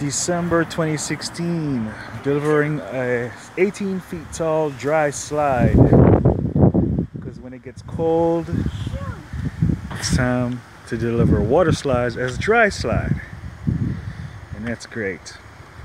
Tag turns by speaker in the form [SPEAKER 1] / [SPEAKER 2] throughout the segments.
[SPEAKER 1] December 2016, delivering a 18 feet tall dry slide. Because when it gets cold, it's time to deliver water slides as dry slide. And that's great.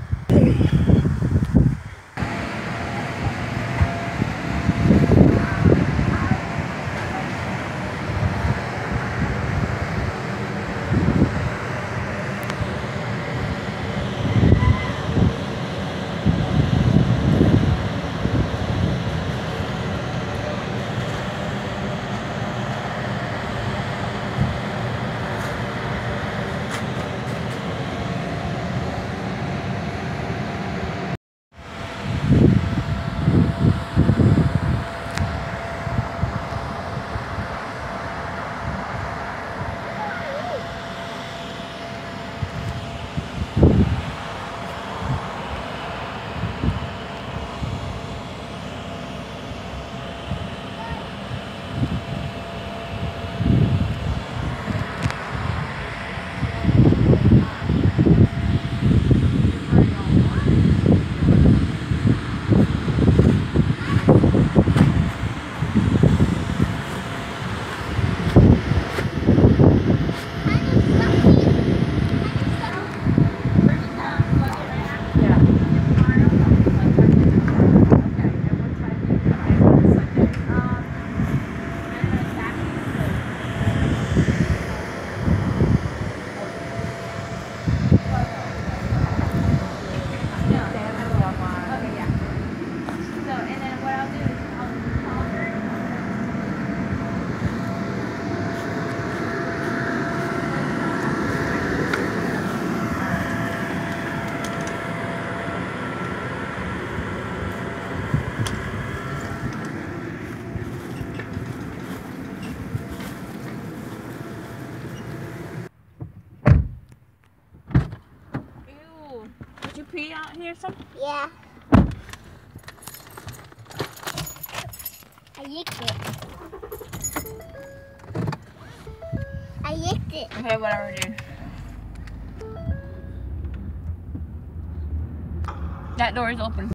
[SPEAKER 2] Did you pee out here or something?
[SPEAKER 3] Yeah. I licked it. I licked it.
[SPEAKER 2] Okay, whatever, dude. That door is open.